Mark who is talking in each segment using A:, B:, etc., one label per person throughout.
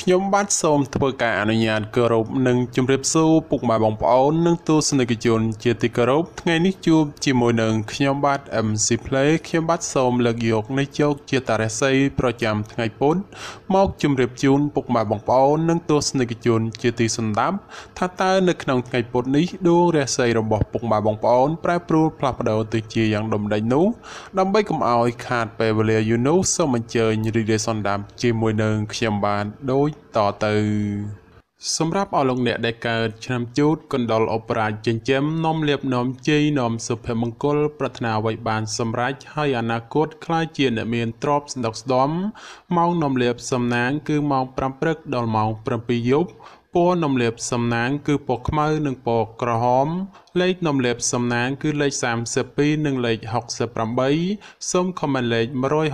A: ខ្ញុំបាទសូមធ្វើការអនុញ្ញាតគោរពនិងជម្រាបសួរពុកម៉ែបងប្អូននិងទស្សនិកជនជាទីគោរពថ្ងៃនេះជួបជាមួយនឹងខ្ញុំបាទ MC Play ខ្ញុំបាទសូមលើកយកនៃជោគជាតារាសីប្រចាំថ្ងៃពុធមកជម្រាបជូនពុកម៉ែបងប្អូននិងទស្សនិកជនជាទីសន្តាប់ថាតើនៅក្នុងថ្ងៃពុធនេះដួងរាសីរបស់ពុកម៉ែបងប្អូនប្រែប្រួលផ្លាស់ប្ដូរទៅជាយ៉ាងដូចម្តេចនោះដើម្បីកុំឲ្យខាតពេលវេលាយូរនោះសូមអញ្ជើញរីករាយសន្តាប់ជាមួយនឹងខ្ញុំបាទដូចតទៅសម្រាប់អស់លោកអ្នកដែលកើតឆ្នាំជូតកណ្ដុរអបរាជចិញ្ចឹមនាំលៀបនាំជ័យនាំសុភមង្គលប្រាថ្នាអ្វីបានសម្រេចហើយអនាគតខ្លាចជាអ្នកមានទ្រព្យស្ដុកស្ដំម៉ោងនាំលៀបសំណាងគឺម៉ោង5ព្រឹកដល់ម៉ោង7យប់ពណ៌នាំលៀបសំណាងគឺពណ៌ខ្មៅនិងពណ៌ក្រហមលេខនាំលៀបសំណាងគឺលេខ32និងលេខ68សូមខមមិនលេខ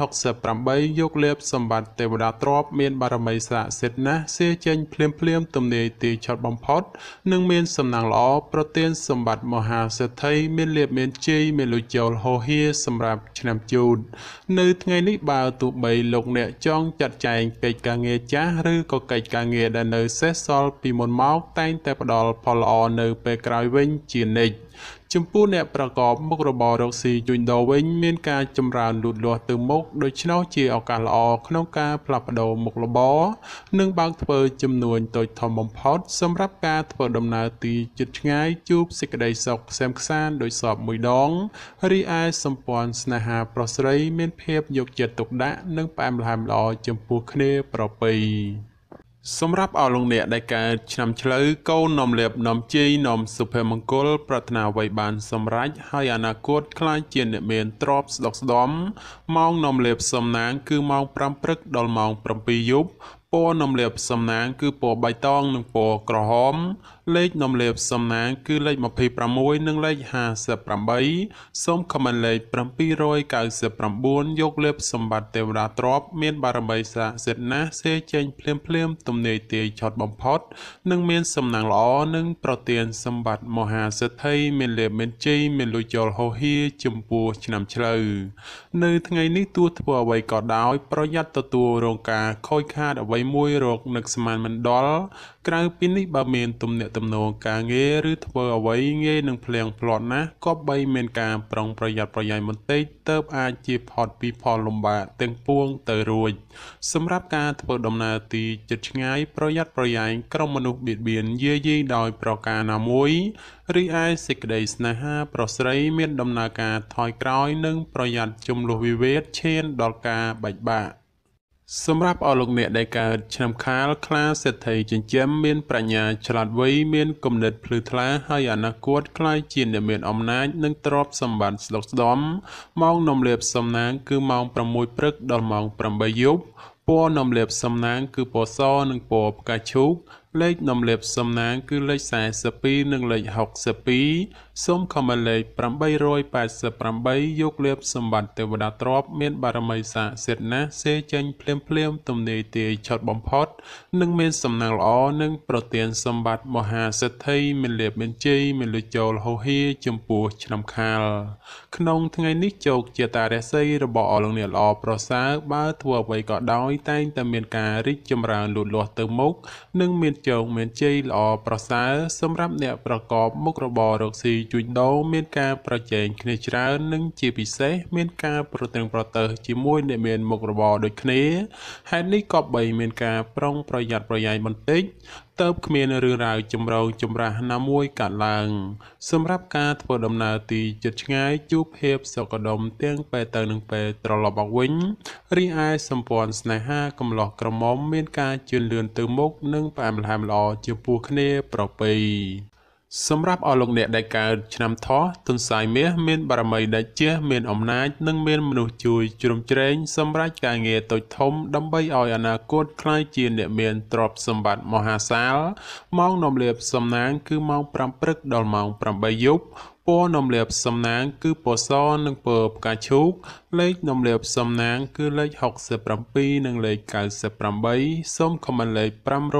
A: 168យកលៀបសម្បត្តិទេវតាទ្រព្យមានបារមីស័ក្តិសិទ្ធិណាស់សៀចេញភ្លាមទំនាយទីឆត់បំផុតនិងមានសំណាងល្អប្រទានសម្បត្តិមហាសេដ្ឋីមានលៀបមានជ័យមានលុយចូលហូហៀសម្រាប់ឆ្នាំជូតនៅថ្ងៃនេះបើទោះបីលោកអ្នកចង់ចាត់ចែងកិច្ចការងារចាស់ឬក៏កិច្ចការងារដែលនៅសេសសល់ពីមុនមកតែងតែផ្ដល់ផលល្អនៅពេលក្រោយវិញជានិច្ចចំពោះអ្នកប្រកបមុខរបររកស៊ីជួញដូរវិញមានការចម្រើនលូតលាស់ទៅមុខដូច្នោះជាឱកាសល្អក្នុងការផ្លាស់ប្ដូរមុខរបរនិងបើកធ្វើចំនួនតូចធំបំផុតសម្រាប់ការធ្វើដំណើរទីជិតឆ្ងាយជួបសេចក្តីសុខក្សេមក្សាន្តដោយសពមួយដងរីឯសម្ព័ន្ធស្នេហាប្រុសស្រីមានភាពយកចិត្តទុកដាក់និងផ្អែមល្ហែមល្អចំពោះគ្នាប្រពៃសម្រាប់អស់លោកអ្នកដែលកើតឆ្នាំឆ្លូវកូននាំលៀបនាំជ័យនាំសុភមង្គលប្រាថ្នាអ្វីបានសម្រេចហើយអនាគតខ្លាចជាអ្នកមានទ្រព្យស្ដុកស្ដំម៉ោងនាំលៀបសំណាងគឺម៉ោង5ព្រឹកដល់ម៉ោង7យប់ពណ៌នាំលៀបសំណាងគឺពណ៌បៃតងនិងពណ៌ក្រហមលេខនាំលៀបសំណាងគឺលេខ26និងលេខ58សូមខមមិនលេខ799យកលៀបសម្បត្តិទេវតាទ្រព្យមានបារមីស័ក្តិសិទ្ធិណាស់សេចេញភ្លាមទំនាយទាយឆត់បំផុតនិងមានសំណាងល្អនិងប្រទានសម្បត្តិមហាសេដ្ឋីមានលៀបមានជ័យមានលុយចូលហូហៀចំពោះឆ្នាំឆ្លូវនៅថ្ងៃនេះទោះធ្វើអ្វីក៏ដោយប្រយ័ត្នទទួលរងការខូចខាតអ្វីមួយរកនឹកស្មានមិនដល់ក្រៅពីនេះបើមានទំនាក់ទំនងការងារឬធ្វើអ្វីងាយនឹងភ្លៀងផ្្លាត់ណាស់ក៏បីមានការប្រុងប្រយ័ត្នប្រយែងបន្តិចទើបអាចជៀសផុតពីផលលំបាកទាំងពួងទៅរួចសម្រាប់ការធ្វើដំណើរទីជិតឆ្ងាយប្រយ័ត្នប្រយែងក្រុមមនុស្សបៀតបៀនយាយីដោយប្រការណាមួយរីឯសេចក្តីស្នេហាប្រុសស្រីមានដំណើរការថយក្រោយនិងប្រយ័ត្នជម្លោះវិវាទឈានដល់ការបែកបាក់សម្រាប់អស់លោកអ្នកដែលកើតឆ្នាំខាលខ្លាសេដ្ឋីចិញ្ចឹមមានប្រាជ្ញាឆ្លាតវៃមានគំនិតភ្លឺថ្លាហើយអនាគតខ្លាយជាអ្នកមានអំណាចនិងទ្រព្យសម្បត្តិស្ដុកស្ដម្ភម៉ោងនាំលៀបសំណាងគឺម៉ោង6ព្រឹកដល់ម៉ោង8យប់ពណ៌នាំលៀបសំណាងគឺពណ៌សនិងពណ៌ផ្កាឈូកលេខនាំលៀបសំណាងគឺលេខ42និងលេខ62សូមខមមិនលេខ888យកលៀបសម្បត្តិទេវតាទ្រព្យមានបារមីស័ក្តិសិទ្ធិណាស់សេចេញភ្លាមទំនាយទាយឆត់បំផុតនិងមានសំណាងល្អនិងប្រទានសម្បត្តិមហាសេដ្ឋីមានលៀបមានជ័យមានលុយចូលហូហៀចំពោះឆ្នាំខាលក្នុងថ្ងៃនេះជោគជាតារាសីរបស់អស់លោកអ្នកល្អប្រសើរបើធ្វើអ្វីក៏ដោយតែងតែមានការរីកចម្រើនលូតលាស់ទៅមុខនិងមានជោគមានជ័យល្អប្រសើរសម្រាប់អ្នកប្រកបមុខរបររកស៊ីជួញដូរមានការប្រជែងគ្នាច្រើននិងជាពិសេសមានការប្រទឹងប្រទើសជាមួយអ្នកមានមុខរបរដូចគ្នាហេតុនេះក៏បីមានការប្រុងប្រយ័ត្នប្រយែងបន្តិចទើបគ្មានរឿងរ៉ាវចម្រូងចម្រាសណាមួយកើតឡើងសម្រាប់ការធ្វើដំណើរទីជិតឆ្ងាយជួបភាពសុខដុមទាំងពេលទៅនិងពេលត្រឡប់មកវិញរីឯសម្ព័ន្ធស្នេហាកំឡោះក្រមុំមានការជឿនលឿនទៅមុខនិងផ្អែមល្ហែមល្អចំពោះគ្នាប្រពៃសម្រាប់អស់លោកអ្នកដែលកើតឆ្នាំថោះទុនសាយមាសមានបារមីដាច់ជះមានអំណាចនិងមានមនុស្សជួយជ្រោមជ្រែងសម្រាប់ការងារតូចធំដើម្បីឲ្យអនាគតក្លាយជាអ្នកមានទ្រព្យសម្បត្តិមហាសាលម៉ោងនាំលៀបសំណាងគឺម៉ោង5ព្រឹកដល់ម៉ោង8យប់ពណ៌នំលាបសំណាងគឺពណ៌សនិងពណ៌ផ្កាឈូកលេខនំលាបសំណាងគឺលេខ67និងលេខ98សូមខមមិនលេខ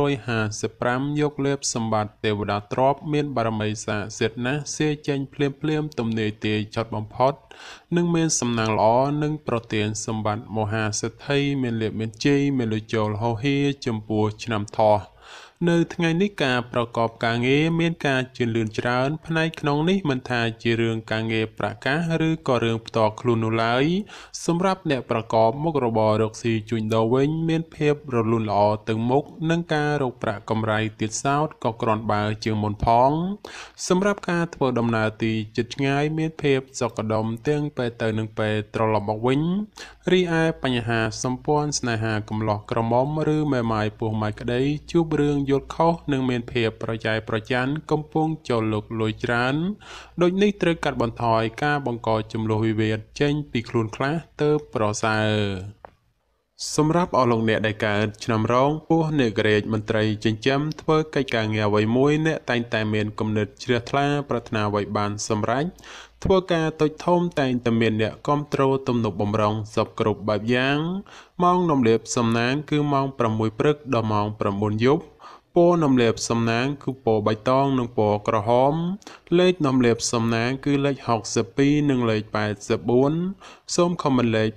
A: 555យកលេបសម្បត្តិទេវតាទ្រព្យមានបារមីស័ក្តិសិទ្ធិណាស់សេចេញភ្លាមទំនាយទាយឆត់បំផុតនិងមានសំណាងល្អនិងប្រទានសម្បត្តិមហាសេដ្ឋីមានលៀបមានជ័យមានលុយចូលហោហៀចំពោះឆ្នាំថោះនៅថ្ងៃនេះការប្រកបការងារមានការជឿនលឿនច្រើនផ្នែកក្នុងនេះមិនថាជារឿងការងារប្រកាសឬក៏រឿងផ្ទាល់ខ្លួននោះឡើយសម្រាប់អ្នកប្រកបមុខរបររកស៊ីជួញដូរវិញមានភាពរលូនល្អទៅមុខនិងការរកប្រាក់កម្រៃទៀតសោតក៏គ្រាន់បើជាងមុនផងសម្រាប់ការធ្វើដំណើរទីជិតឆ្ងាយមានភាពសុខដុមទាំងពេលទៅនិងពេលត្រឡប់មកវិញរីឯបញ្ហាសម្ព័ន្ធស្នេហាកំឡោះក្រមុំឬមេម៉ាយពោះម៉ាយក្តីជួបរឿងយល់ខុសនិងមានភាពប្រច័យប្រច័ណ្ឌកំពុងចូលលុកលុយច្រើនដូចនេះត្រូវកាត់បន្ថយការបង្កចំនួនវិវាទចេញពីខ្លួនខ្លះទៅប្រសើរសម្រាប់អស់លោកអ្នកដែលកើតឆ្នាំរោងពោះអ្នកក្រេតមន្ត្រីចិញ្ចឹមធ្វើកិច្ចការងារអ្វីមួយអ្នកតែងតែមានគំនិតជ្រះថ្លាប្រាថ្នាអ្វីបានសម្រេចធ្វើការតូចធំតែងតែមានអ្នកគ្រប់គ្រងទំនុកបំរុងសពគ្រប់បែបយ៉ាងម៉ោងនំលាបសំណាងគឺម៉ោង6ព្រឹកដល់ម៉ោង9យប់ពណ៌នំលាបសំណាងគឺពណ៌បៃតងនិងពណ៌ក្រហមលេខនំលាបសំណាងគឺលេខ62និងលេខ84សូមខមមិនលេខ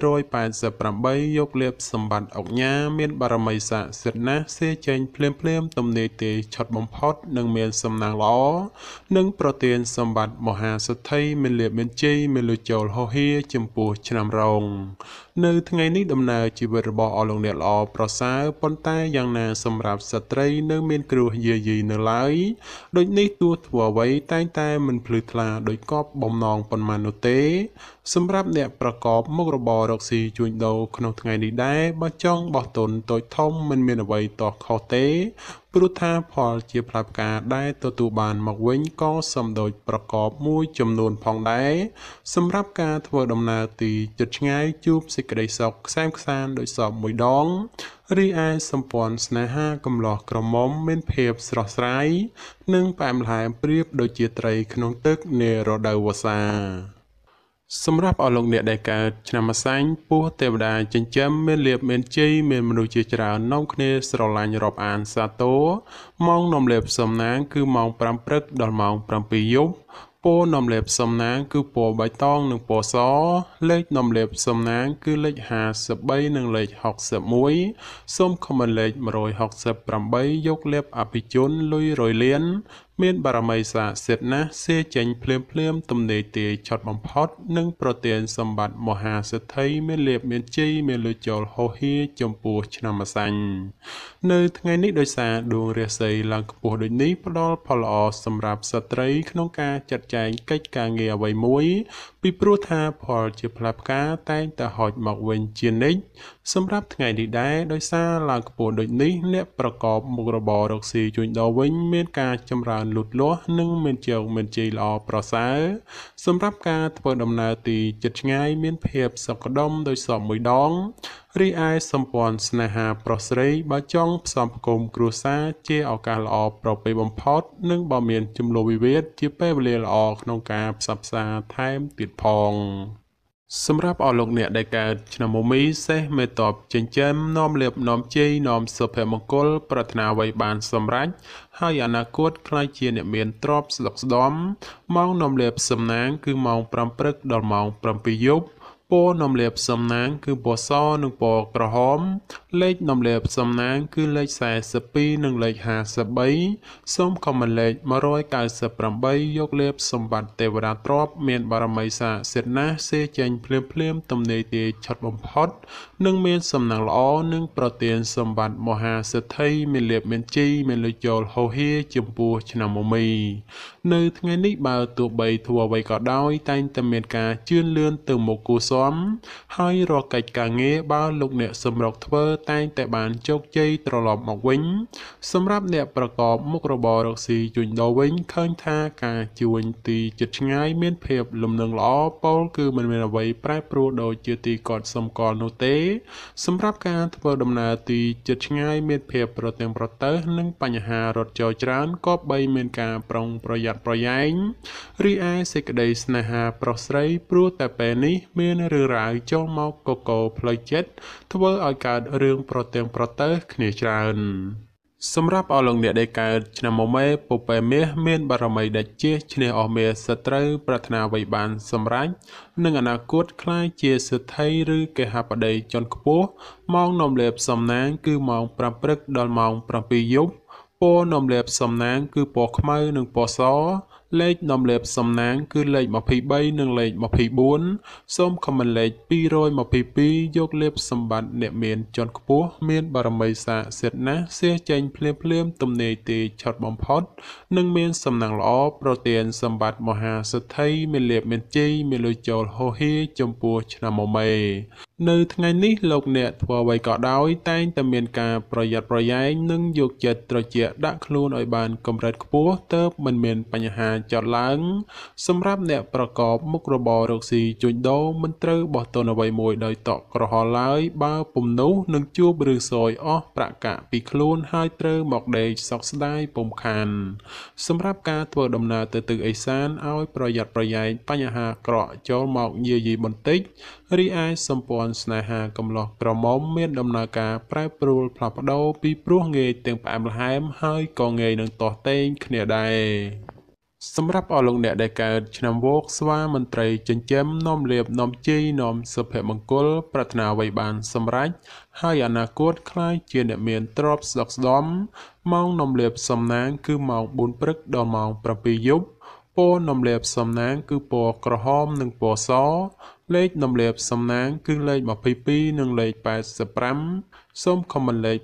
A: 888យកលាបសម្បត្តិអុកញ៉ាមានបារមីស័ក្តិសិទ្ធិណាស់សេចេញភ្លាមទំនាយទាយឆត់បំផុតនិងមានសំណាងល្អនិងប្រទានសម្បត្តិមហាសេដ្ឋីមានលៀបមានជ័យមានលុយចូលហោហៀចំពោះឆ្នាំរោងនៅថ្ងៃនេះដំណើរជីវិតរបស់អស់លោកអ្នកល្អប្រសើរប៉ុន្តែយ៉ាងណាសម្រាប់ស្ត្រីនៅមានគ្រោះយាយីនៅឡើយដូចនេះទោះធ្វើអ្វីតែងតែមិនភ្លឺថ្លាដោយកប់បំណងប៉ុន្មាននោះទេសម្រាប់អ្នកប្រកបមុខរបររកស៊ីជួញដូរក្នុងថ្ងៃនេះដែរបើចង់បោះទុនតូចធំមិនមានអ្វីតោះខុសទេព្រោះថាផលជាផ្លែផ្កាដែលទទួលបានមកវិញក៏សំដូចប្រកបមួយចំនួនផងដែរសម្រាប់ការធ្វើដំណើរទីជិតឆ្ងាយជួបសេចក្តីសុខខ្សែមខ្សានដោយសពមួយដងរីឯសម្ព័ន្ធស្នេហាកំឡោះក្រមុំមានភាពស្រស់ស្រាយនិងផ្អែមល្ហែមប្រៀបដូចជាត្រីក្នុងទឹកនារដូវវស្សាសម្រាប់អស់លោកអ្នកដែលកើតឆ្នាំម្សាញ់ពោះទេវតាចិញ្ចឹមមានលៀបមានជ័យមានមនុស្សជាច្រើននាំគ្នាស្រឡាញ់រាប់អានសាទរម៉ោងនាំលៀបសំណាងគឺម៉ោង5ព្រឹកដល់ម៉ោង7យប់ពណ៌នំលាបសំណាងគឺពណ៌បៃតងនិងពណ៌សលេខនំលាបសំណាងគឺលេខ53និងលេខ61សូមខមមិនលេខ168យកលេបអភិជនលុយរយលានមានបារមីស័ក្តិសិទ្ធិណាស់សេចេញភ្លាមទំនេរទាយឆត់បំផុតនិងប្រទានសម្បត្តិមហាសេដ្ឋីមានលៀបមានជ័យមានលុយចូលហោហៀចំពោះឆ្នាំម្សាញ់នៅថ្ងៃនេះដោយសារដួងរាសីឡើងខ្ពស់ដូចនេះផ្ដល់ផលល្អសម្រាប់ស្ត្រីក្នុងការចាត់ចែងកិច្ចការងារអ្វីមួយពីព្រោះថាផលជាផ្លែផ្កាតែងតែហុចមកវិញជានិច្ចសម្រាប់ថ្ងៃនេះដែរដោយសារឡើងខ្ពស់ដូចនេះអ្នកប្រកបមុខរបររកស៊ីជួញដូរវិញមានការចម្រើនលូតលាស់និងមានជោគមានជ័យល្អប្រសើរសម្រាប់ការធ្វើដំណើរទីជិតឆ្ងាយមានភាពសុខដុមដោយសពមួយដងរីឯសម្ព័ន្ធស្នេហាប្រុសស្រីបើចង់ផ្សំផ្គុំគ្រួសារជាឱកាសល្អប្រពៃបំផុតនិងបើមានចំនួនវិវាទជាពេលវេលាល្អក្នុងការផ្សះផ្សាថែមទៀតផងសម្រាប់អស់លោកអ្នកដែលកើតឆ្នាំមុំមីសេះមេតបចិញ្ចឹមនាំលៀបនាំជ័យនាំសុភមង្គលប្រាថ្នាអ្វីបានសម្រេចហើយអនាគតខ្លាចជាអ្នកមានទ្រព្យស្ដុកស្ដំម៉ោងនាំលៀបសំណាងគឺម៉ោង5ព្រឹកដល់ម៉ោង7យប់ពណ៌នំលាបសំណាងគឺពណ៌សនិងពណ៌ក្រហមលេខនំលាបសំណាងគឺលេខ42និងលេខ53សូមខមមិនលេខ198យកលេបសម្បត្តិទេវតាទ្រព្យមានបារមីស័ក្តិសិទ្ធិណាស់សេចេញភ្លាមទំនេរទាយឆត់បំផុតនិងមានសំណាងល្អនិងប្រទានសម្បត្តិមហាសេដ្ឋីមានលៀបមានជ័យមានលុយចូលហោហៀចំពោះឆ្នាំមុំមីនៅថ្ងៃនេះបើទោះបីធ្វើអ្វីក៏ដោយតែងតែមានការជឿនលឿនទៅមុខគូសមហើយរកកិច្ចការងារបើលោកអ្នកសម្រុកធ្វើតែងតែបានជោគជ័យត្រឡប់មកវិញសម្រាប់អ្នកប្រកបមុខរបររកស៊ីជួញដូរវិញឃើញថាការជួញទីជិតឆ្ងាយមានភាពលំនឹងល្អពោលគឺមិនមានអ្វីប្រែប្រួលដូចជាទីគាត់សំគាល់នោះទេសម្រាប់ការធ្វើដំណើរទីជិតឆ្ងាយមានភាពប្រទាំងប្រទើសនិងបញ្ហារត់ចូលច្រើនក៏បីមានការប្រុងប្រយ័ត្នប្រយែងរីឯសេចក្តីស្នេហាប្រុសស្រីព្រោះតែពេលនេះមានរឿងរ៉ាវចូលមកកកផ្លូវចិត្តធ្វើឲ្យកើតរឿងប្រទាំងប្រទើសគ្នាច្រើនសម្រាប់អស់លោកអ្នកដែលកើតឆ្នាំមមែពពែមាសមានបារមីដាច់ជះឈ្នះអស់មាសសត្រូវប្រាថ្នាអ្វីបានសម្រេចនឹងអនាគតក្លាយជាសេដ្ឋីឬកេហបតីជាន់ខ្ពស់ម៉ោងនាំលេបសំណាងគឺម៉ោង5ព្រឹកដល់ម៉ោង7យប់ពណ៌នាំលេបសំណាងគឺពណ៌ខ្មៅនិងពណ៌សលេខនាំលេបសំណាងគឺលេខ23និងលេខ24សូមខមមិនលេខ222យកលេបសម្បត្តិអ្នកមានជាន់ខ្ពស់មានបារមីស័ក្តិសិទ្ធិណាស់សៀចេញភ្លាមទំនេរទីឆត់បំផុតនិងមានសំណាងល្អប្រទានសម្បត្តិមហាសិទ្ធិមានលេបមានជ័យមានលុយចូលហោហៀចំពោះឆ្នាំមមែនៅថ្ងៃនេះលោកអ្នកធ្វើអ្វីក៏ដោយតែងតែមានការប្រយ័ត្នប្រយែងនិងយកចិត្តត្រជាក់ដាក់ខ្លួនឲ្យបានកម្រិតខ្ពស់ទើបមិនមានបញ្ហាចោតឡើងសម្រាប់អ្នកប្រកបមុខរបររកស៊ីជួញដូរមិនត្រូវបោះទុនអ្វីមួយដោយតក់ក្រហល់ឡើយបើពុំនោះនឹងជួបឬសយអស់ប្រាក់កាក់ពីខ្លួនហើយត្រូវមកដេកសោកស្ដាយពុំខានសម្រាប់ការធ្វើដំណើរទៅទិសឦសានឲ្យប្រយ័ត្នប្រយែងបញ្ហាក្រក់ចូលមកយាយីបន្តិចរីឯសម្ព័ន្ធស្នេហាកំឡោះក្រមុំមានដំណើរការប្រែប្រួលផ្លាស់ប្ដូរពីព្រោះងាយទាំងផ្អែមល្ហែមហើយក៏ងាយនឹងទាស់ទែងគ្នាដែរសម្រាប់អស់លោកអ្នកដែលកើតឆ្នាំវោកស្វាមន្ត្រីចិញ្ចឹមនាំលាភនាំជ័យនាំសុភមង្គលប្រាថ្នាអ្វីបានសម្រេចហើយអនាគតក្លាយជាអ្នកមានទ្រព្យស្ដុកស្ដំម៉ោងនាំលាភសំណាងគឺម៉ោង4ព្រឹកដល់ម៉ោង7យប់ពណ៌នាំលាភសំណាងគឺពណ៌ក្រហមនិងពណ៌សលេខនាំលាភសំណាងគឺលេខ22និងលេខ85សូមខមមិនលេខ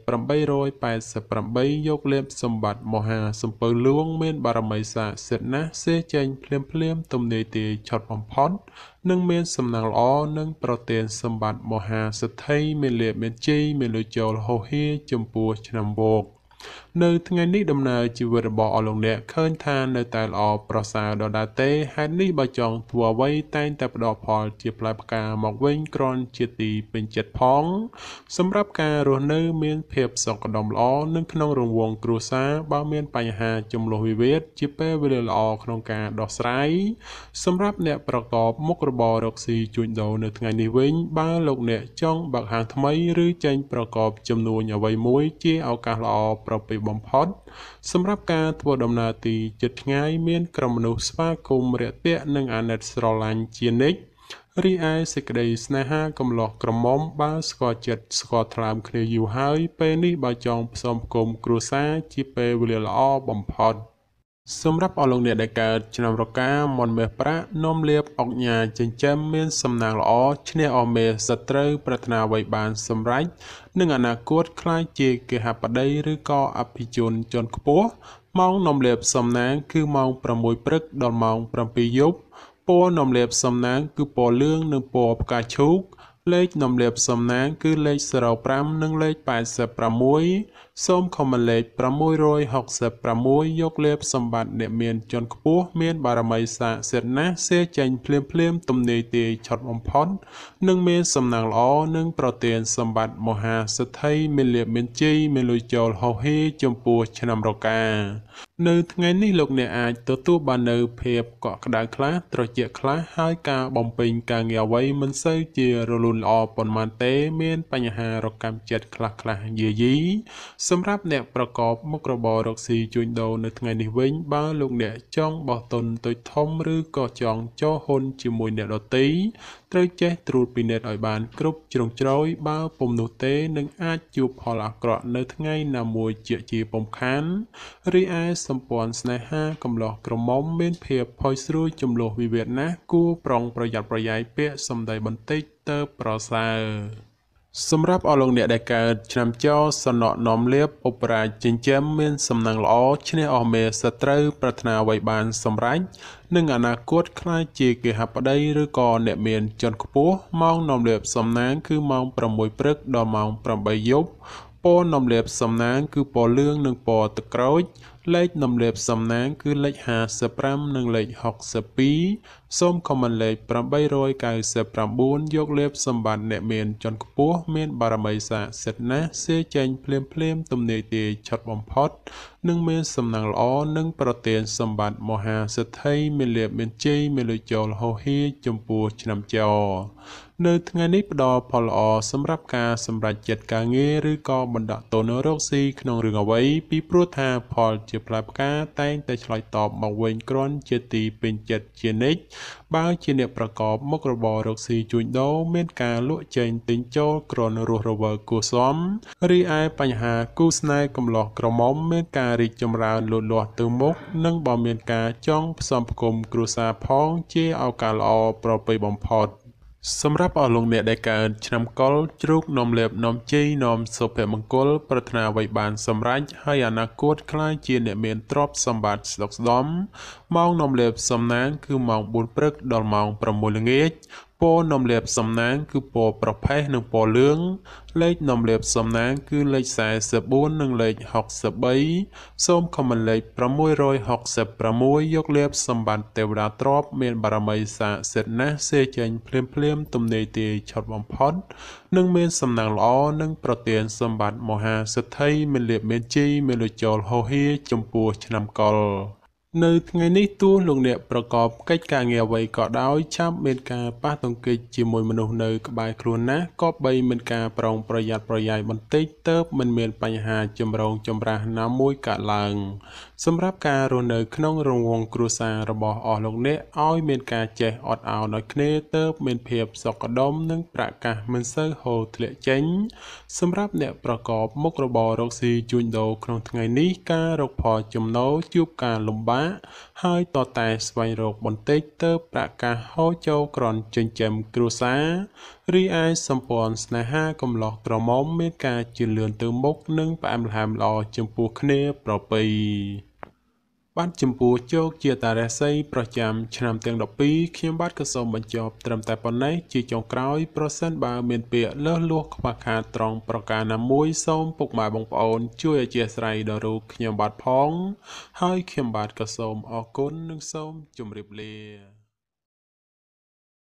A: 888យកលេខសម្បត្តិមហាសំពៅលួងមានបារមីស័ក្តិសិទ្ធិណាស់សេចេញភ្លាមទំនេរទីឆត់បំផុតនិងមានសំណាងល្អនិងប្រទានសម្បត្តិមហាសិទ្ធិមានលេខមានជ័យមានលុយចូលហោហៀចំពោះឆ្នាំវោកនៅថ្ងៃនេះដំណើរជីវិតរបស់អស់លោកអ្នកឃើញថានៅតែល្អប្រសើរដដែលទេហេតុនេះបើចង់ធ្វើអ្វីតែងតែផ្ដល់ផលជាផ្លែផ្កាមកវិញគ្រាន់ជាទីពេញចិត្តផងសម្រាប់ការរស់នៅមានភាពសុខដុមល្អនិងក្នុងរង្វង់គ្រួសារបើមានបញ្ហាចំនួនវិវាទជាពេលវេលាល្អក្នុងការដោះស្រាយសម្រាប់អ្នកប្រកបមុខរបររកស៊ីជួញដូរនៅថ្ងៃនេះវិញបើលោកអ្នកចង់បើកហាងថ្មីឬចេញប្រកបចំនួនអ្វីមួយជាឱកាសល្អប្រពៃបំផុតសម្រាប់ការធ្វើដំណើរទីជិតឆ្ងាយមានក្រុមមនុស្សស្វាគមន៍រាក់ទាក់និងអាណិតស្រឡាញ់ជានិច្ចរីឯសេចក្តីស្នេហាកំឡោះក្រមុំបើស្គាល់ចិត្តស្គាល់ថ្លើមគ្នាយូរហើយពេលនេះបើចង់ផ្សំគុំគ្រួសារជាពេលវេលាល្អបំផុតសម្រាប់អស់លោកអ្នកដែលកើតឆ្នាំរកាមន់មេប្រាក់នាំលាភអុកញ៉ាចិញ្ចឹមមានសំណាងល្អឈ្នះអស់មេសត្រូវប្រាថ្នាអ្វីបានសម្រេចនឹងអនាគតក្លាយជាកេហបតីឬក៏អភិជនជាន់ខ្ពស់ម៉ោងនាំលាភសំណាងគឺម៉ោង6ព្រឹកដល់ម៉ោង7យប់ពណ៌នាំលាភសំណាងគឺពណ៌លឿងនិងពណ៌ផ្កាឈូកលេខនាំលាភសំណាងគឺលេខ05និងលេខ86សូមខមមិនលេខ666យកលេខសម្បត្តិអ្នកមានជាន់ខ្ពស់មានបារមីស័ក្តិសិទ្ធិណាស់សេចេញភ្លាមទំនេរទីឆត់បំផុតនិងមានសំណាងល្អនិងប្រទានសម្បត្តិមហាសិទ្ធិមានលាភមានជ័យមានលុយចូលហោហៀចំពោះឆ្នាំរកានៅថ្ងៃនេះលោកអ្នកអាចទទួលបាននៅភាពកក់ក្ដៅខ្លះត្រជាក់ខ្លះហើយការបំពេញការងារអ្វីមិនសូវជារលូនល្អប៉ុន្មានទេមានបញ្ហារកម្មចិត្តខ្លះយាយីសម្រាប់អ្នកប្រកបមុខរបររកស៊ីជួញដូរនៅថ្ងៃនេះវិញបើលោកអ្នកចង់បោះទុនតូចធំឬក៏ចង់ចូលហ៊ុនជាមួយអ្នកដទៃត្រូវចេះត្រួតពិនិត្យឲ្យបានគ្រប់ជ្រុងជ្រោយបើពុំនោះទេនឹងអាចជួបផលអាក្រក់នៅថ្ងៃណាមួយជាពុំខានរីឯសម្ព័ន្ធស្នេហាកំឡោះក្រមុំមានភាពផុយស្រួយចំនួនវិវាទណាស់គួរប្រុងប្រយ័ត្នប្រយែងពាក្យសម្ដីបន្តិចទៅប្រសើរសម្រាប់អស់លោកអ្នកដែលកើតឆ្នាំចោសំណក់នាំលៀបឧបរាជចិញ្ចឹមមានសំណាងល្អឈ្នះអស់មេសត្រូវប្រាថ្នាអ្វីបានសម្រេចនឹងអនាគតខ្លាចជាគេហបតីឬក៏អ្នកមានជាន់ខ្ពស់ម៉ោងនាំលៀបសំណាងគឺម៉ោង6ព្រឹកដល់ម៉ោង8យប់ពណ៌នាំលៀបសំណាងគឺពណ៌លឿងនិងពណ៌ទឹកក្រូចលេខនាំលៀបសំណាងគឺលេខ55និងលេខ62សូមខមមិនលេខ899យកលេបសម្បត្តិអ្នកមានជាន់ខ្ពស់មានបារមីស័ក្តិសិទ្ធិណាស់សេចេញភ្លាមទំនាយទាយឆុតបំផុតនិងមានសំណាងល្អនិងប្រទានសម្បត្តិមហាសិទ្ធិមានលៀបមានជ័យមានលុយចូលហោហៀចំពោះឆ្នាំចោនៅថ្ងៃនេះផ្ដល់ផលល្អសម្រាប់ការសម្រេចចិត្តការងារឬក៏បណ្ដាក់តូនរកស៊ីក្នុងរឿងអ្វីពីព្រោះថាផលជាផ្លែផ្កាតែងតែឆ្លើយតបមកវិញគ្រាន់ជាទីពេញចិត្តជានិច្ចបើជាអ្នកប្រកបមុខរបររកស៊ីជួញដូរមានការលក់ចេញទិញចូលគ្រាន់រស់រវើកគួសមរីឯបញ្ហាគូស្នេហ៍កំឡោះក្រមុំមានការរីកចម្រើនលូតលាស់ទៅមុខនិងបើមានការចង់ផ្សំផ្គុំគ្រួសារផងជាឱកាសល្អប្រពៃបំផុតសម្រាប់អស់លោកអ្នកដែលកើតឆ្នាំកុរជ្រូកនាំលៀបនាំជ័យនាំសុភមង្គលប្រាថ្នាអ្វីបានសម្រេចហើយអនាគតខ្លាចជាអ្នកមានទ្រព្យសម្បត្តិស្ដុកស្ដំម៉ោងនាំលៀបសំណាងគឺម៉ោង4ព្រឹកដល់ម៉ោង6ល្ងាចពណ៌នាំលៀបសំណាងគឺពណ៌ប្រផេះនិងពណ៌លឿងលេខនាំលៀបសំណាងគឺលេខ44និងលេខ63សូមខមមិនលេខ666យកលៀបសម្បត្តិទេវតាទ្រព្យមានបារមីស័ក្តិសិទ្ធិណាស់សេចេញភ្លាមទំនាយទាយឆុតបំផុតនិងមានសំណាងល្អនិងប្រទានសម្បត្តិមហាសិទ្ធិមានលៀបមានជ័យមានលុយចូលហោហៀចំពោះឆ្នាំកុរនៅថ្ងៃនេះទោះលោកអ្នកប្រកបកិច្ចការងារអ្វីក៏ដោយចាំមានការប៉ះទង្គិចជាមួយមនុស្សនៅក្បែរខ្លួនណាក៏បីមានការប្រុងប្រយ័ត្នប្រយែងបន្តិចទើបមិនមានបញ្ហាចម្រូងចម្រាសណាមួយកើតឡើងសម្រាប់ការរស់នៅក្នុងរង្វង់គ្រួសាររបស់អស់លោកអ្នកឲ្យមានការចេះអត់ឱនឲ្យគ្នាទើបមានភាពសុខដុមនិងប្រាក់កាសមិនសូវហូរធ្លាក់ចេញសម្រាប់អ្នកប្រកបមុខរបររកស៊ីជួញដូរក្នុងថ្ងៃនេះការរកផលចំណូលជួបការលំបាកហើយតតែស្វែងរកបន្តិចទើបប្រាក់កាសហូរចូលក្រន់ចិញ្ចឹមគ្រួសាររីឯសម្ព័ន្ធស្នេហាកំឡោះក្រមុំមានការជឿនលឿនទៅមុខនិងផ្អែមល្ហែមល្អចំពោះគ្នាប្រពៃបាទចំពោះជោគជាតារាសីប្រចាំឆ្នាំទាំង12ខ្ញុំបាទក៏សូមបញ្ចប់ត្រឹមតែប៉ុណ្ណេះជាចុងក្រោយប្រសិនបើមានពាក្យលើសលួសខ្វះខាតត្រង់ប្រការណាមួយសូមពុកម៉ែបងប្អូនជួយអធ្យាស្រ័យដល់រូបខ្ញុំបាទផងហើយខ្ញុំបាទក៏សូមអរគុណនិងសូមជម្រាបលា